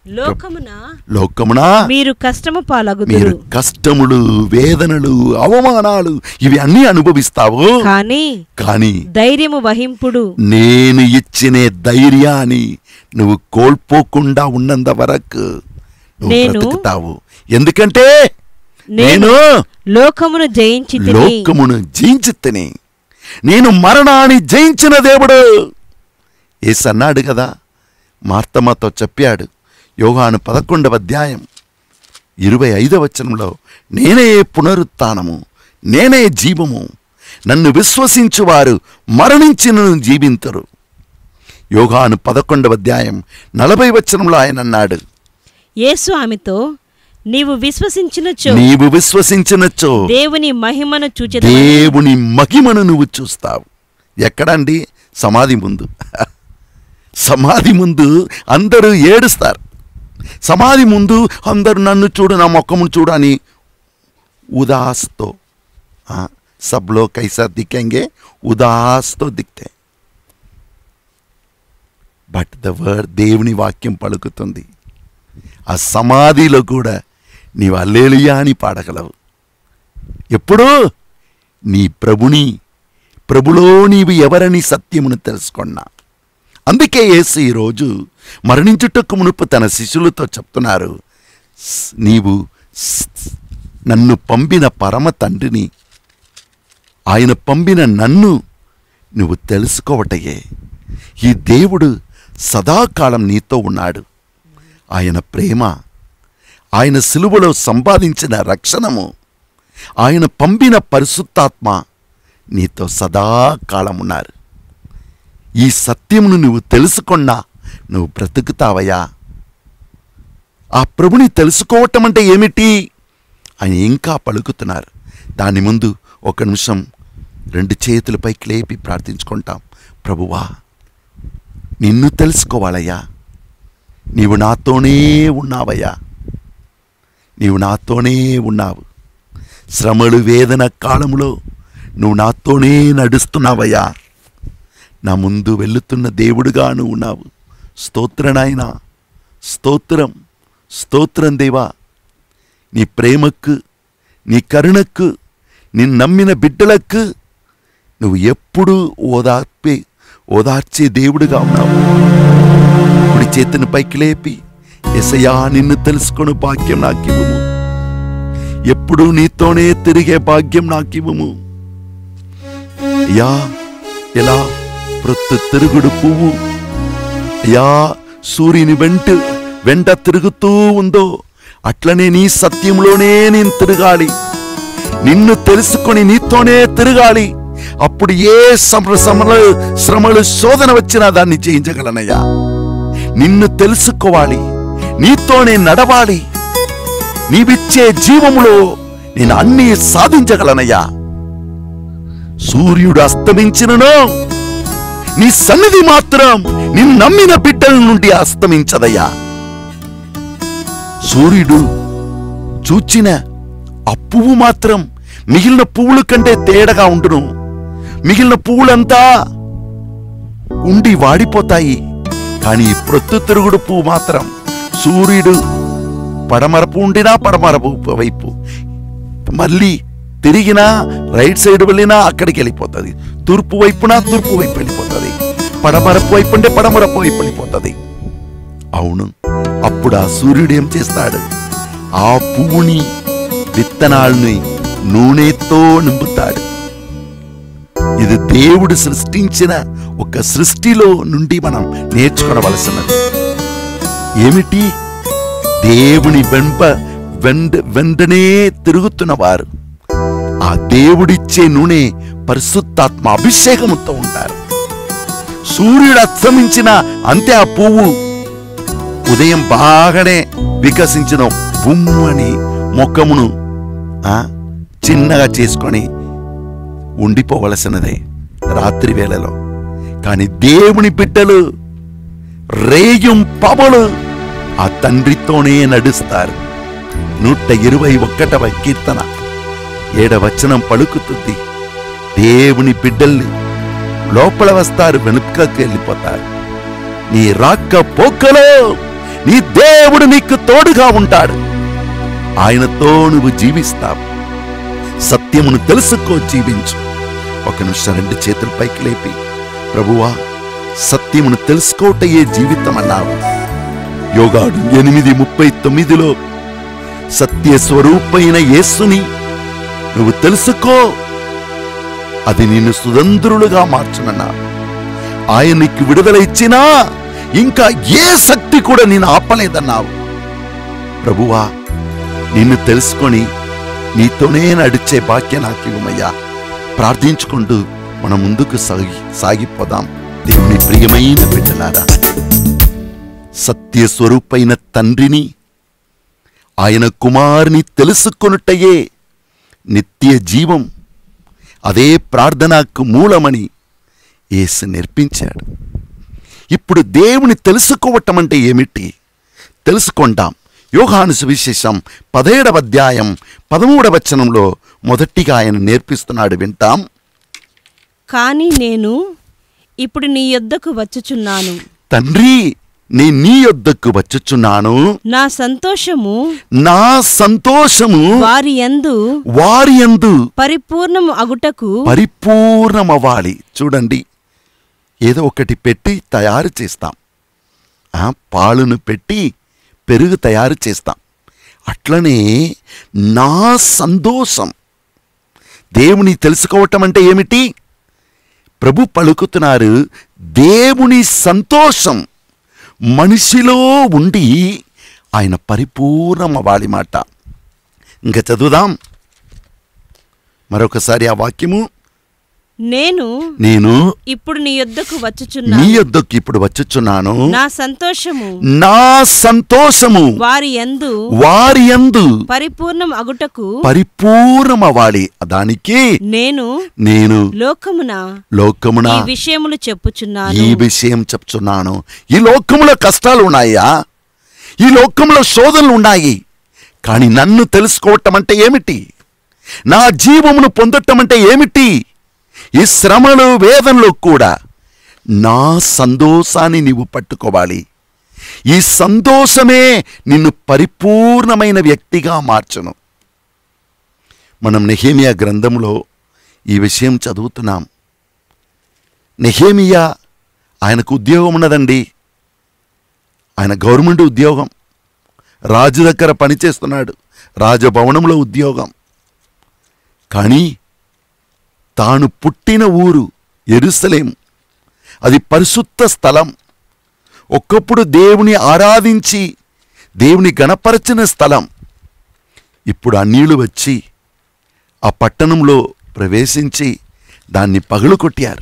లోకమున మీరు కష్టము పాలగుదురు. మీరు కష్టములు, వేదనలు, అవమానాలు ఇవి అన్నీ అనుభవిస్తావు. కానీ ధైర్యము వహింపుడు. నేను ఇచ్చిన ధైర్యాన్ని నువ్వు కోల్పోకుండా ఉన్నంత వరకు నువ్వు బ్రతుకుతావు. ఎందుకంటే నేను లోకమును జయించితిని. నేను మరణాన్ని జయించిన దేవుడు. యేసు అన్నాడు కదా, మార్తమ్మతో చెప్పాడు యోహాను 11వ అధ్యాయం 25వ వచనంలో, నేనే పునరుత్థానము, నేనే జీవము, నన్ను విశ్వసించువారు మరణించినను జీవింతురు. యోహాను 11వ అధ్యాయం 40వ వచనంలో ఆయన అన్నాడు, యేసు ఆమెతో, నీవు విశ్వసించినచో దేవుని మహిమను నువ్వు చూస్తావు. ఎక్కడండి? సమాధి ముందు. సమాధి ముందు అందరూ ఏడుస్తారు. సమాధి ముందు అందరూ నన్ను చూడు, నా ముఖమును చూడు అని ఉదాస్తో सब लोग कैसा दिखेंगे, उदास तो दिखते. బట్ ద వర్డ్, దేవుని వాక్యం పలుకుతుంది, ఆ సమాధిలో కూడా నీవు హల్లెలూయా అని పాడగలవు. ఎప్పుడు? నీ ప్రభులో నీవు ఎవరని సత్యమును తెలుసుకున్నా. అందుకే యేసు ఈరోజు మరణించుటకు మునుపు తన శిష్యులతో చెప్తున్నారు, నీవు నన్ను పంపిన పరమ తండ్రిని, ఆయన పంపిన నన్ను నువ్వు తెలుసుకోవటయే. ఈ దేవుడు సదాకాలం నీతో ఉన్నాడు. ఆయన ప్రేమ, ఆయన సిలువలో సంపాదించిన రక్షణము, ఆయన పంపిన పరిశుద్ధాత్మ నీతో సదాకాలం ఉన్నారు. ఈ సత్యమును నువ్వు తెలుసుకున్నా నువ్వు బ్రతుకుతావయ్యా. ఆ ప్రభుని తెలుసుకోవటం అంటే ఏమిటి? ఆయన ఇంకా పలుకుతున్నారు. దాని ముందు ఒక నిమిషం 2 చేతులపైకి లేపి ప్రార్థించుకుంటాం. ప్రభువా, నిన్ను తెలుసుకోవాలయ్యా. నీవు నాతోనే ఉన్నావయ్యా, నీవు నాతోనే ఉన్నావు. శ్రమలు, వేదన కాలములో నువ్వు నాతోనే నడుస్తున్నావయ్యా. నా ముందు వెళుతున్న దేవుడుగా నువ్వు ఉన్నావు. స్తోత్రం నాయనా, స్తోత్రం, స్తోత్రం దేవా. నీ ప్రేమకు, నీ కరుణకు, నిన్ను నమ్మిన బిడ్డలకు నువ్వు ఎప్పుడూ ఓదార్చే దేవుడుగా ఉన్నావు. కుడి చేతిని పైకి లేపి, యేసయ్యా నిన్ను తెలుసుకుని భాగ్యం నాకివ్వము, ఎప్పుడూ నీతోనే తిరిగే భాగ్యం నాకివ్వము. అయ్యా, ఎలా ప్రొత్తు తిరుగుడు పువ్వు అయ్యా సూర్యుని వెంట తిరుగుతూ ఉందో అట్లనే నీ సత్యంలోనే నేను తిరగాలి. నిన్ను తెలుసుకొని నీతోనే తిరగాలి. అప్పుడు ఏ శ్రమలు శోధన వచ్చినా దాన్ని జయించగలనయ్యా. నిన్ను తెలుసుకోవాలి, నీతోనే నడవాలి. నీవిచ్చే జీవములో నేను అన్నీ సాధించగలనయ్యా. సూర్యుడు అస్తమించినను నీ సన్నిధి మాత్రం నిన్ను నమ్మిన బిడ్డల నుండి అస్తమించదయ్యా. సూర్యుడు చూచిన ఆ పువ్వు మాత్రం మిగిలిన పువ్వుల కంటే తేడాగా ఉండును. మిగిలిన పువ్వులంతా ఉండి వాడిపోతాయి. కానీ ప్రొత్తు తిరుగుడు పువ్వు మాత్రం, సూర్యుడు పడమరపు ఉండినా పడమరపు వైపు, మళ్ళీ తిరిగినా రైట్ సైడ్ వెళ్ళినా అక్కడికి వెళ్ళిపోతుంది. తూర్పు వైపునా తూర్పు వైపు వెళ్ళిపోతుంది. పడమరపు వైపు అంటే పడమరపు వైపు వెళ్ళిపోతుంది. అవును, అప్పుడు ఆ సూర్యుడు ఏం చేస్తాడు? ఆ పువ్వుని, విత్తనాలని నూనెతో నింపుతాడు. ఇది దేవుడు సృష్టించిన ఒక సృష్టిలో నుండి మనం నేర్చుకోవలసినది ఏమిటి? దేవుని వెంటనే తిరుగుతున్నవారు ఆ దేవుడిచ్చే నూనె పరిశుద్ధాత్మ అభిషేకముతో ఉంటారు. సూర్యుడు అస్తమించిన అంతే ఆ పువ్వు ఉదయం బాగానే వికసించిన బుమ్ము అని మొక్కమును చిన్నగా చేసుకొని ఉండిపోవలసినదే రాత్రి వేళలో. కానీ దేవుని బిడ్డలు రేయం పవలు ఆ తండ్రితోనే నడుస్తారు. 121వ కీర్తన 7వ వచనం పలుకుతుంది, దేవుని బిడ్డల్ని లోపల వస్తారు, వెనుకకి వెళ్ళిపోతారు. నీ రాక్క పోకలో నీ దేవుడు నీకు తోడుగా ఉంటాడు. ఆయనతో నువ్వు జీవిస్తావు. సత్యమును తెలుసుకో, జీవించు. ఒక నిమిషం రెండు చేతుల పైకి లేపి, ప్రభువా, సత్యమును తెలుసుకోవటయే జీవితం అన్నావు. యోగాడు 8:39లో సత్య స్వరూపైన యేసుని నువ్వు తెలుసుకో, అది నిన్ను సుతంద్రులుగా మార్చునన్నావు. ఆయనకి విడుదల ఇచ్చినా ఇంకా ఏ శక్తి కూడా నేను ఆపలేదన్నావు. ప్రభువా, నిన్ను తెలుసుకొని నీతోనే నడిచే భాగ్య నాకు ఇవ్వమయ్యా. ప్రార్థించుకుంటూ మనం ముందుకు సాగిపోదాం. దేవుని ప్రియమైన బిడ్డలారా, సత్య స్వరూపైన తండ్రిని, ఆయన కుమారుని తెలుసుకొనుటయే నిత్య జీవం. అదే ప్రార్థనకు మూలమని యేసు నేర్పించాడు. ఇప్పుడు దేవుని తెలుసుకోవటం అంటే ఏమిటి తెలుసుకుంటాం. యోహాను సువిశేషం 17వ అధ్యాయం 13వ వచనంలో మొదటిగా ఆయన నేర్పిస్తున్నాడు, వింటాం. కాని నేను ఇప్పుడు నీ యొద్దకు వచ్చుచున్నాను. తండ్రి, నేను నీ యొద్దకు వచ్చుచున్నాను. నా సంతోషము వారి యందు పరిపూర్ణము అగుటకు పరిపూర్ణమవ్వాలి. చూడండి, ఏదో ఒకటి పెట్టి తయారు చేస్తాం. పాలును పెట్టి పెరుగు తయారు చేస్తాం. అట్లనే నా సంతోషం, దేవుని తెలుసుకోవటం అంటే ఏమిటి? ప్రభు పలుకుతున్నారు, దేవుని సంతోషం మనిషిలో ఉండి ఆయన పరిపూర్ణమవ్వాలి మాట. ఇంకా చదువుదాం మరొకసారి ఆ వాక్యము. నేను ఇప్పుడు నీ యొద్దకు ఇప్పుడు వచ్చుచున్నాను. నా సంతోషము వారి యందు పరిపూర్ణం అగుటకు పరిపూర్ణమవ్వాలి. దానికి నేను లోకమున ఈ విషయములు చెప్పుచున్నాను. ఈ లోకములో కష్టాలు ఉన్నాయా? ఈ లోకంలో శోధనలు ఉన్నాయి. కానీ నన్ను తెలుసుకోవటం అంటే ఏమిటి? నా జీవమును పొందటం అంటే ఏమిటి? ఈ శ్రమలు వేదనలో కూడా నా సంతోషాన్ని నీవు పట్టుకోవాలి. ఈ సంతోషమే నిన్ను పరిపూర్ణమైన వ్యక్తిగా మార్చును. మనం నెహెమీయా గ్రంథంలో ఈ విషయం చదువుతున్నాం. నెహెమీయా, ఆయనకు ఉద్యోగం ఉన్నదండి. ఆయన గవర్నమెంట్ ఉద్యోగం, రాజు దగ్గర పనిచేస్తున్నాడు, రాజభవనంలో ఉద్యోగం. కానీ తాను పుట్టిన ఊరు యెరూషలేము, అది పరిశుద్ధ స్థలం. ఒకప్పుడు దేవుని ఆరాధించి దేవుని గణపరచిన స్థలం. ఇప్పుడు అన్యులు వచ్చి ఆ పట్టణంలో ప్రవేశించి దాన్ని పగులుకొట్టారు,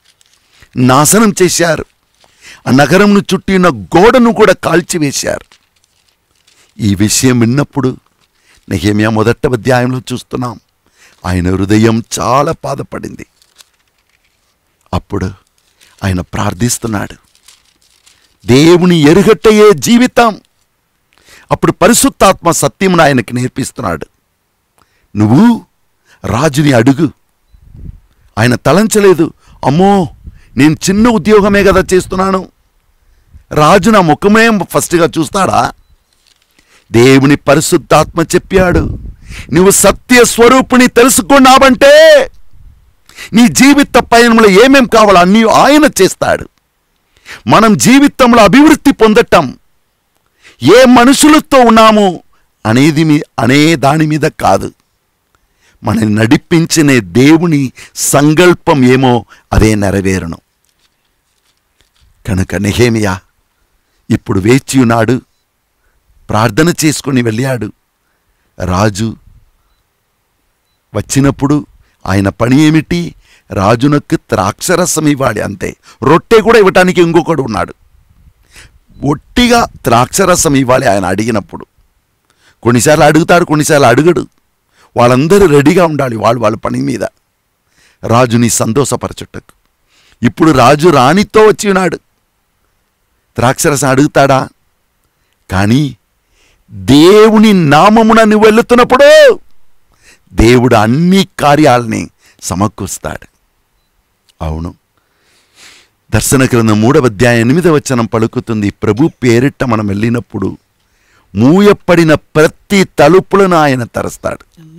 నాశనం చేశారు. ఆ నగరంను చుట్టిన గోడను కూడా కాల్చివేశారు. ఈ విషయం విన్నప్పుడు నెహెమీయా 1వ అధ్యాయంలో చూస్తున్నాం, ఆయన హృదయం చాలా బాధపడింది. అప్పుడు ఆయన ప్రార్థిస్తున్నాడు, దేవుని ఎరుగట్టయే జీవితం. అప్పుడు పరిశుద్ధాత్మ సత్యమును ఆయనకి నేర్పిస్తున్నాడు. నువ్వు రాజుని అడుగు. ఆయన తలంచలేదు, అమ్మో నేను చిన్న ఉద్యోగమే కదా చేస్తున్నాను, రాజు నా ముఖమే ఫస్ట్గా చూస్తాడా? దేవుని పరిశుద్ధాత్మ చెప్పాడు, నువ్వు సత్య స్వరూపుని తెలుసుకున్నావంటే నీ జీవిత పయనంలో ఏమేం కావాలో అన్నీ ఆయన చేస్తాడు. మనం జీవితంలో అభివృద్ధి పొందటం ఏ మనుషులతో ఉన్నాము అనే దాని మీద కాదు, మనల్ని నడిపించిన దేవుని సంకల్పం ఏమో అదే నెరవేరును. కనుక నెహెమీయా ఇప్పుడు వేచి ఉన్నాడు, ప్రార్థన చేసుకుని వెళ్ళాడు. రాజు వచ్చినప్పుడు ఆయన పని ఏమిటి? రాజునకు ద్రాక్షరసం ఇవ్వాలి, అంతే. రొట్టె కూడా ఇవ్వటానికి ఇంకొకడు ఉన్నాడు. ఒట్టిగా ద్రాక్షరసం ఇవ్వాలి ఆయన అడిగినప్పుడు. కొన్నిసార్లు అడుగుతాడు, కొన్నిసార్లు అడుగడు. వాళ్ళందరూ రెడీగా ఉండాలి వాళ్ళ పని మీద రాజుని సంతోషపరచుటకు. ఇప్పుడు రాజు రాణితో వచ్చి ఉన్నాడు, ద్రాక్షరసం అడుగుతాడా? కానీ దేవుని నామమున నువ్వు వెళుతున్నప్పుడు దేవుడు అన్ని కార్యాలని సమకూరుస్తాడు. అవును, దర్శన గ్రంథం 3వ అధ్యాయం 8వ వచనం పలుకుతుంది, ప్రభు పేరిట మనం వెళ్ళినప్పుడు మూయపడిన ప్రతి తలుపులను ఆయన తెరస్తాడు.